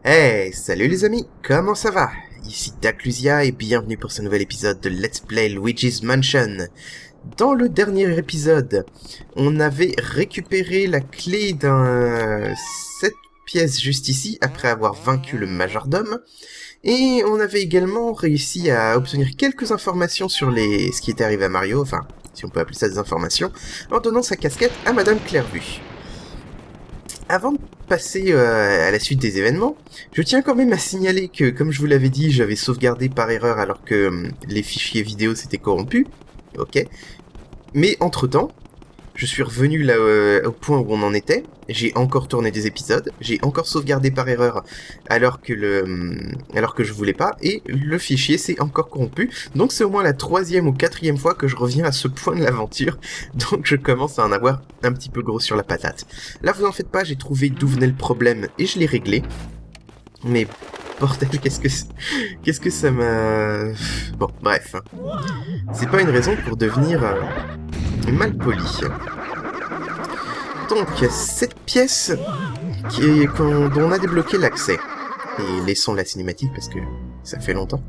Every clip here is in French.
Hey, salut les amis, comment ça va? Ici Daclusia et bienvenue pour ce nouvel épisode de Let's Play Luigi's Mansion. Dans le dernier épisode, on avait récupéré la clé cette pièce juste ici, après avoir vaincu le majordome, et on avait également réussi à obtenir quelques informations sur ce qui était arrivé à Mario, enfin, si on peut appeler ça des informations, en donnant sa casquette à Madame Clairvue. Avant de passer à la suite des événements, je tiens quand même à signaler que, comme je vous l'avais dit, j'avais sauvegardé par erreur alors que les fichiers vidéo s'étaient corrompus. Ok. Mais entre-temps, je suis revenu là au point où on en était. J'ai encore tourné des épisodes. J'ai encore sauvegardé par erreur alors que je voulais pas. Et le fichier s'est encore corrompu. Donc c'est au moins la 3e ou 4e fois que je reviens à ce point de l'aventure. Donc je commence à en avoir un petit peu gros sur la patate. Là vous en faites pas, j'ai trouvé d'où venait le problème et je l'ai réglé. Mais bordel, qu'est-ce que ça m'a... Bon, bref. C'est pas une raison pour devenir malpoli. Donc, cette pièce dont on a débloqué l'accès. Et laissons la cinématique parce que ça fait longtemps.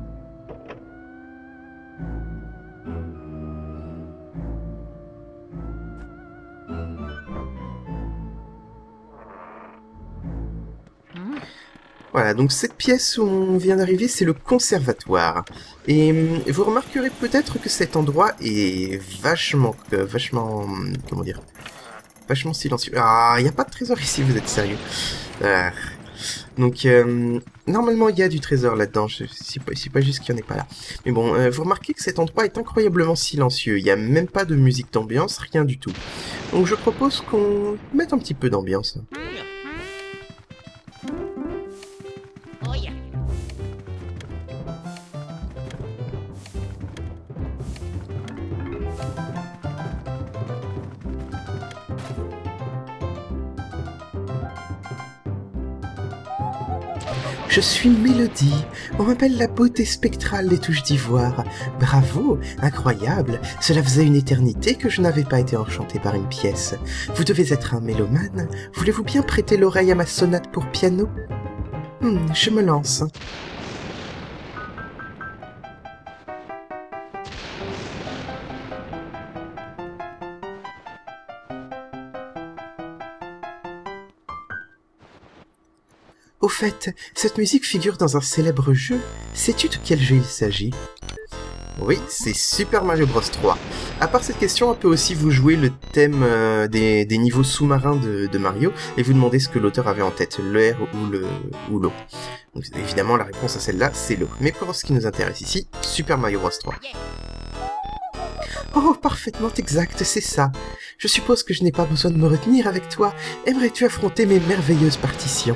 Voilà, donc cette pièce où on vient d'arriver, c'est le conservatoire. Et vous remarquerez peut-être que cet endroit est vachement, comment dire, vachement silencieux. Ah, il n'y a pas de trésor ici, vous êtes sérieux? Donc, normalement, il y a du trésor là-dedans, c'est pas juste qu'il n'y en ait pas là. Mais bon, vous remarquez que cet endroit est incroyablement silencieux, il n'y a même pas de musique d'ambiance, rien du tout. Donc je propose qu'on mette un petit peu d'ambiance. Je suis Mélodie, on m'appelle la beauté spectrale des touches d'ivoire. Bravo, incroyable, cela faisait une éternité que je n'avais pas été enchanté par une pièce. Vous devez être un mélomane, voulez-vous bien prêter l'oreille à ma sonate pour piano? Je me lance. Au fait, cette musique figure dans un célèbre jeu. Sais-tu de quel jeu il s'agit? Oui, c'est Super Mario Bros 3. À part cette question, on peut aussi vous jouer le thème des niveaux sous-marins de Mario et vous demander ce que l'auteur avait en tête, l'air ou l'eau. Donc évidemment, la réponse à celle-là, c'est l'eau. Mais pour ce qui nous intéresse ici, Super Mario Bros 3. Oh, parfaitement exact, c'est ça. Je suppose que je n'ai pas besoin de me retenir avec toi. Aimerais-tu affronter mes merveilleuses partitions?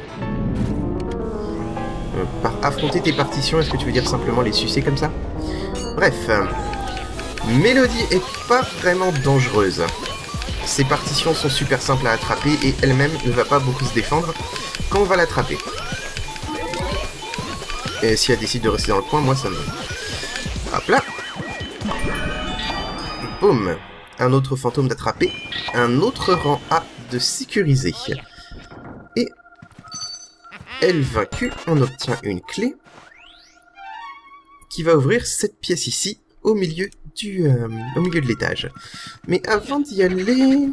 Par affronter tes partitions, est-ce que tu veux dire simplement les sucer comme ça? Bref, Mélodie est pas vraiment dangereuse. Ses partitions sont super simples à attraper et elle-même ne va pas beaucoup se défendre quand on va l'attraper. Et si elle décide de rester dans le coin, moi ça me... Hop là. Boum. Un autre fantôme d'attraper. Un autre rang A de sécuriser. Et... elle vaincue, on obtient une clé qui va ouvrir cette pièce ici, au milieu de l'étage. Mais avant d'y aller...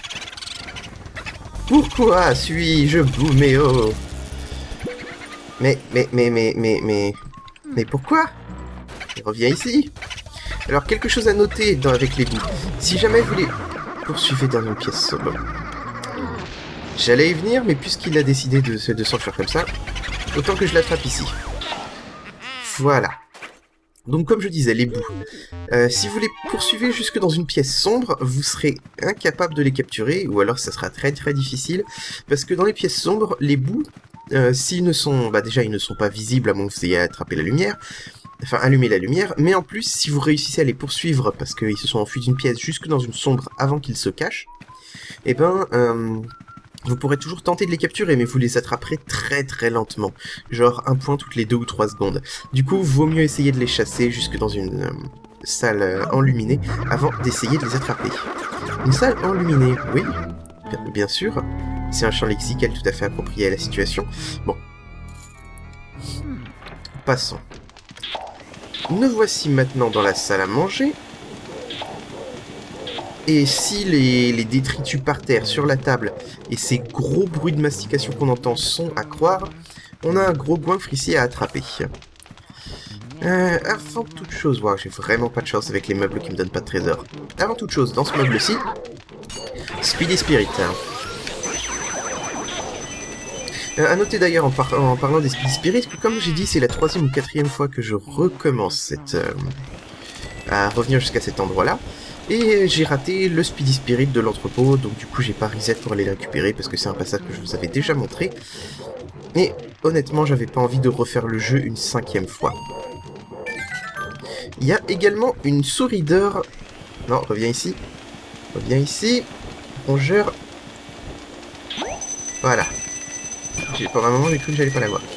Pourquoi suis-je Bouméo? Mais pourquoi? Reviens ici. Alors, quelque chose à noter avec les bouts. Si jamais vous les poursuivez dans une pièce sobre... J'allais y venir, mais puisqu'il a décidé de s'enfuir comme ça, autant que je l'attrape ici. Voilà. Donc comme je disais, les bouts. Si vous les poursuivez jusque dans une pièce sombre, vous serez incapable de les capturer, ou alors ça sera très très difficile, parce que dans les pièces sombres, les bouts, s'ils ne sont... déjà ils ne sont pas visibles à moins que vous ayez attrapé la lumière, enfin allumer la lumière, mais en plus, si vous réussissez à les poursuivre, parce qu'ils se sont enfuis d'une pièce jusque dans une sombre avant qu'ils se cachent, eh ben... vous pourrez toujours tenter de les capturer, mais vous les attraperez très très lentement. Genre un point toutes les 2 ou 3 secondes. Du coup, vaut mieux essayer de les chasser jusque dans une salle enluminée avant d'essayer de les attraper. Une salle enluminée, oui, bien sûr. C'est un champ lexical tout à fait approprié à la situation. Bon, passons. Nous voici maintenant dans la salle à manger. Et si les détritus par terre sur la table et ces gros bruits de mastication qu'on entend sont à croire, on a un gros goinfre ici à attraper. Avant toute chose, wow, j'ai vraiment pas de chance avec les meubles qui me donnent pas de trésor. Avant toute chose, dans ce meuble-ci, Speedy Spirit. À noter d'ailleurs en parlant des Speedy Spirits que comme j'ai dit, c'est la 3e ou 4e fois que je recommence à revenir jusqu'à cet endroit-là. Et j'ai raté le Speedy Spirit de l'entrepôt, donc du coup j'ai pas reset pour aller le récupérer parce que c'est un passage que je vous avais déjà montré. Et honnêtement, j'avais pas envie de refaire le jeu une 5e fois. Il y a également une souris d'or. Non, reviens ici. Reviens ici. Rongeur. Voilà. Pendant un moment, j'ai cru que j'allais pas la voir.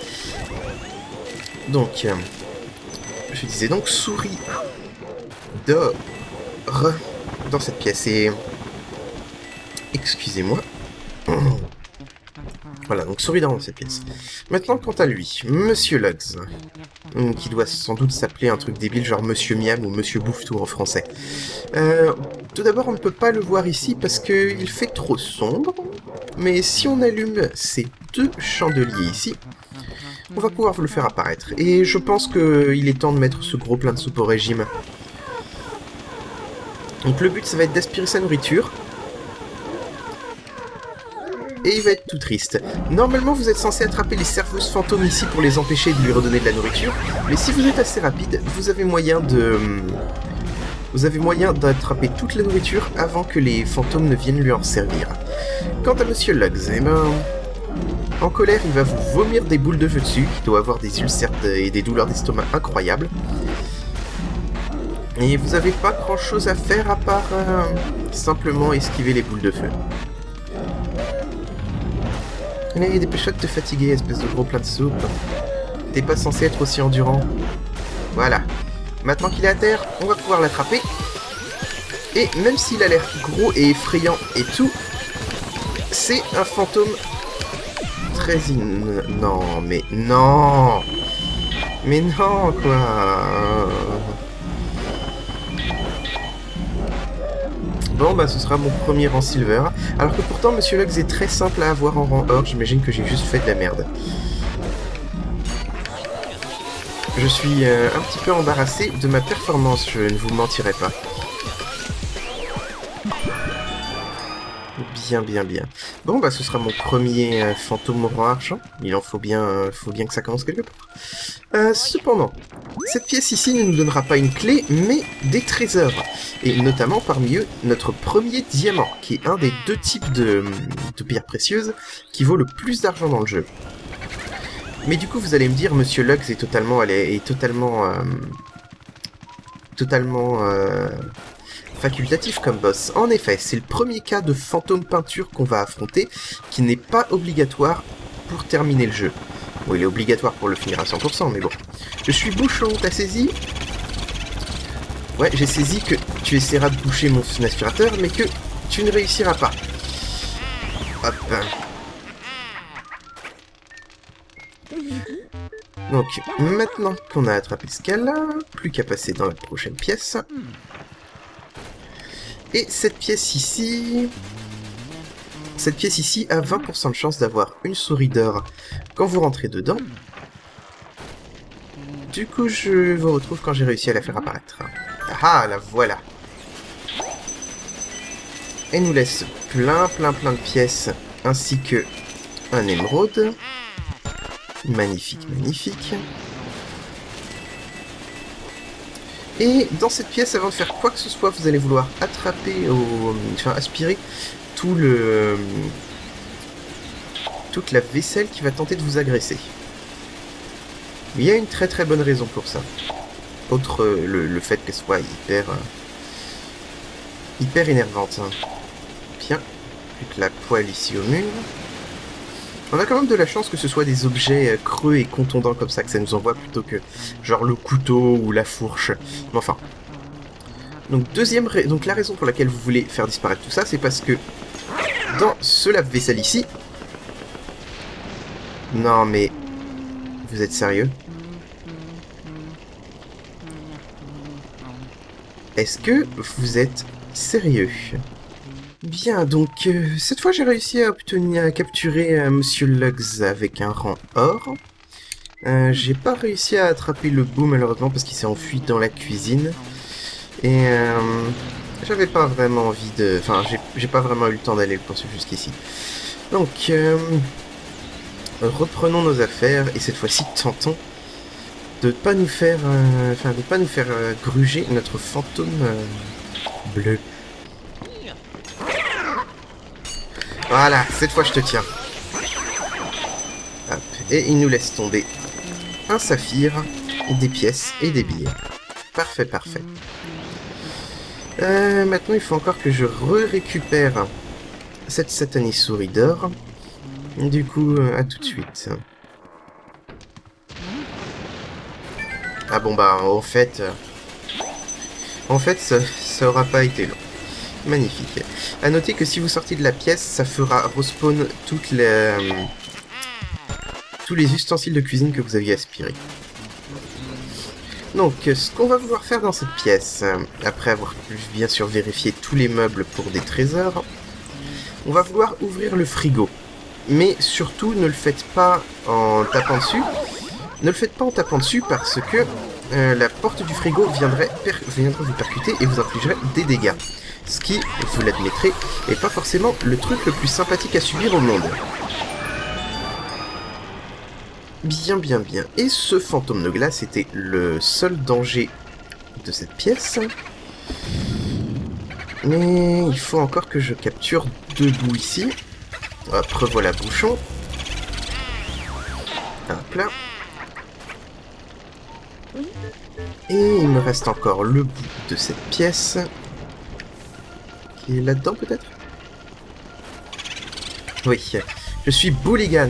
Donc, je disais donc souris d'or dans cette pièce. Et excusez-moi. Voilà, donc souris d'or dans cette pièce. Maintenant, quant à lui, Monsieur Lugs, qui doit sans doute s'appeler un truc débile, genre Monsieur Miam ou Monsieur Bouffe-tout en français. Tout d'abord, on ne peut pas le voir ici parce qu'il fait trop sombre. Mais si on allume ces 2 chandeliers ici, on va pouvoir le faire apparaître. Et je pense qu'il est temps de mettre ce gros plein de soupe au régime. Donc le but, ça va être d'aspirer sa nourriture. Et il va être tout triste. Normalement, vous êtes censé attraper les serveuses fantômes ici pour les empêcher de lui redonner de la nourriture. Mais si vous êtes assez rapide, vous avez moyen d'attraper toute la nourriture avant que les fantômes ne viennent lui en servir. Quant à Monsieur Lugs, eh ben, en colère, il va vous vomir des boules de feu dessus, qui doit avoir des ulcères et des douleurs d'estomac incroyables. Et vous n'avez pas grand chose à faire à part simplement esquiver les boules de feu. Allez, dépêche-toi de te fatiguer, espèce de gros plat de soupe. T'es pas censé être aussi endurant. Voilà. Maintenant qu'il est à terre, on va pouvoir l'attraper. Et même s'il a l'air gros et effrayant et tout, c'est un fantôme très non, mais non. Mais non, quoi. Bon, bah ce sera mon premier rang silver. Alors que pourtant, Monsieur Lugs est très simple à avoir en rang or. J'imagine que j'ai juste fait de la merde. Je suis un petit peu embarrassé de ma performance, je ne vous mentirai pas. Bien. Bon, bah ce sera mon premier fantôme au rang argent. Il en faut bien que ça commence quelque part. Cependant, cette pièce ici ne nous donnera pas une clé, mais des trésors. Et notamment parmi eux, notre premier diamant, qui est un des 2 types de pierres précieuses qui vaut le plus d'argent dans le jeu. Mais du coup, vous allez me dire, Monsieur Lugs est totalement facultatif comme boss. En effet, c'est le premier cas de fantôme peinture qu'on va affronter, qui n'est pas obligatoire pour terminer le jeu. Bon, il est obligatoire pour le finir à 100%, mais bon. Je suis bouchon, t'as saisi? Ouais, j'ai saisi que tu essaieras de boucher mon aspirateur, mais que tu ne réussiras pas. Hop. Donc, maintenant qu'on a attrapé ce cas-là, plus qu'à passer dans la prochaine pièce. Et cette pièce ici a 20% de chance d'avoir une souris d'or quand vous rentrez dedans. Du coup, je vous retrouve quand j'ai réussi à la faire apparaître. Ah, la voilà. Elle nous laisse plein de pièces, ainsi que un émeraude. Magnifique. Et dans cette pièce, avant de faire quoi que ce soit, vous allez vouloir attraper, aspirer toute la vaisselle qui va tenter de vous agresser. Il y a une très bonne raison pour ça. Outre le fait qu'elle soit hyper énervante. Bien, plus que la poêle ici au mur. On a quand même de la chance que ce soit des objets creux et contondants comme ça que ça nous envoie plutôt que genre le couteau ou la fourche. Mais enfin. Donc donc la raison pour laquelle vous voulez faire disparaître tout ça, c'est parce que dans ce lave-vaisselle ici... Non mais... Vous êtes sérieux? Est-ce que vous êtes sérieux? Bien, donc cette fois j'ai réussi à capturer Monsieur Lugs avec un rang or. J'ai pas réussi à attraper le bout malheureusement parce qu'il s'est enfui dans la cuisine. Et j'avais pas vraiment envie de... Enfin, j'ai pas vraiment eu le temps d'aller le poursuivre jusqu'ici. Donc, reprenons nos affaires et cette fois-ci tentons de pas nous faire... gruger notre fantôme bleu. Voilà, cette fois je te tiens. Hop, et il nous laisse tomber un saphir, des pièces et des billets. Parfait, parfait. Maintenant, il faut encore que je récupère cette satanée souris d'or. Du coup, à tout de suite. Ah bon, bah, en fait, ça aura pas été long. Magnifique. A noter que si vous sortez de la pièce, ça fera respawn tous les ustensiles de cuisine que vous aviez aspirés. Donc, ce qu'on va vouloir faire dans cette pièce, après avoir bien sûr vérifié tous les meubles pour des trésors, on va vouloir ouvrir le frigo. Mais surtout, ne le faites pas en tapant dessus. Ne le faites pas en tapant dessus parce que la porte du frigo viendrait vous percuter et vous infligerait des dégâts. Ce qui, vous l'admettrez, n'est pas forcément le truc le plus sympathique à subir au monde. Bien, bien, bien. Et ce fantôme de glace était le seul danger de cette pièce. Mais il faut encore que je capture 2 bouts ici. Hop, revoilà bouchon. Hop là. Et il me reste encore le bout de cette pièce. Qui est là-dedans peut-être? Oui, je suis Bulligan.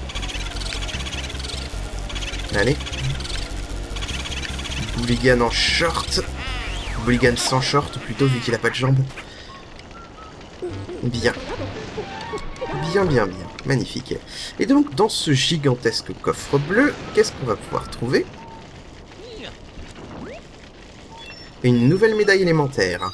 Allez. Bulligan en short. Bulligan sans short plutôt vu qu'il a pas de jambes. Bien. Bien, bien, bien. Magnifique. Et donc dans ce gigantesque coffre bleu, qu'est-ce qu'on va pouvoir trouver? Une nouvelle médaille élémentaire.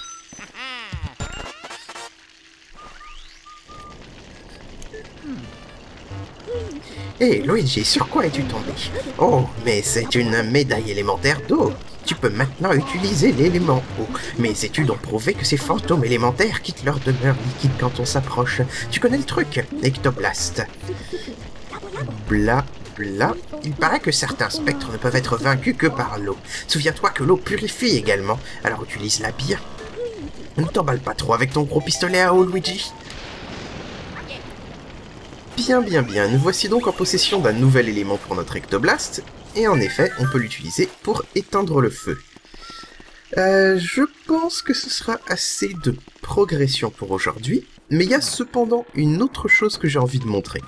Hé, Luigi, sur quoi es-tu tombé? Oh, mais c'est une médaille élémentaire d'eau. Tu peux maintenant utiliser l'élément eau. Mais sais-tu donc prouver que ces fantômes élémentaires quittent leur demeure liquide quand on s'approche? Tu connais le truc, Ectoblast. Bla, bla. Il paraît que certains spectres ne peuvent être vaincus que par l'eau. Souviens-toi que l'eau purifie également, alors utilise-la bien. Ne t'emballe pas trop avec ton gros pistolet à eau, Luigi. Bien, bien, bien. Nous voici donc en possession d'un nouvel élément pour notre Ectoblast. Et en effet, on peut l'utiliser pour éteindre le feu. Je pense que ce sera assez de progression pour aujourd'hui. Mais il y a cependant une autre chose que j'ai envie de montrer.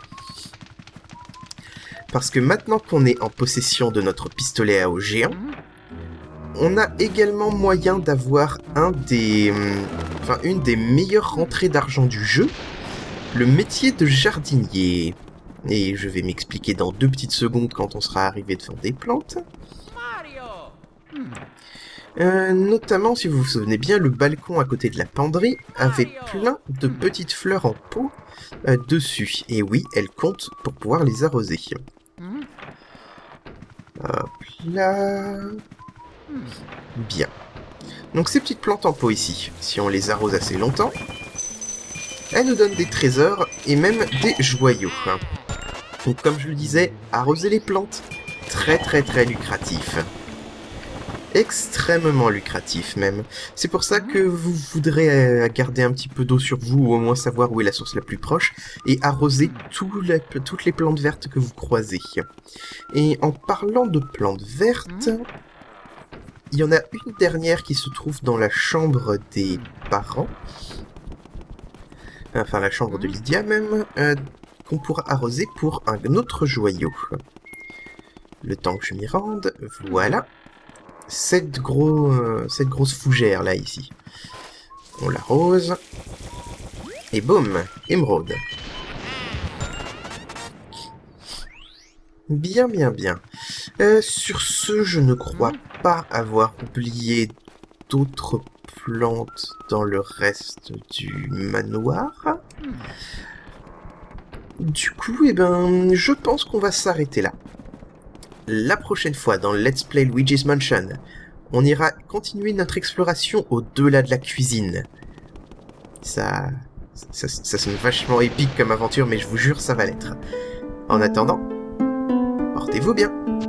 Parce que maintenant qu'on est en possession de notre pistolet à eau géant, on a également moyen d'avoir une des meilleures rentrées d'argent du jeu, le métier de jardinier. Et je vais m'expliquer dans 2 petites secondes quand on sera arrivé devant des plantes. Notamment, si vous vous souvenez bien, le balcon à côté de la penderie avait plein de petites fleurs en pot dessus. Et oui, elles comptent pour pouvoir les arroser. Hop là. Bien. Donc ces petites plantes en pot ici, si on les arrose assez longtemps, elles nous donnent des trésors et même des joyaux. Donc comme je le disais, arroser les plantes, très très très lucratif. Extrêmement lucratif même. C'est pour ça que vous voudrez garder un petit peu d'eau sur vous, ou au moins savoir où est la source la plus proche, et arroser toutes les plantes vertes que vous croisez. Et en parlant de plantes vertes, il y en a une dernière qui se trouve dans la chambre des parents, enfin la chambre de Lydia même, qu'on pourra arroser pour un autre joyau. Le temps que je m'y rende, voilà. Cette grosse fougère là ici. On l'arrose. Et boum, émeraude. Bien, bien, bien. Sur ce, je ne crois pas avoir oublié d'autres plantes dans le reste du manoir. Du coup, je pense qu'on va s'arrêter là. La prochaine fois, dans Let's Play Luigi's Mansion, on ira continuer notre exploration au-delà de la cuisine. Ça sonne vachement épique comme aventure, mais je vous jure, ça va l'être. En attendant, portez-vous bien.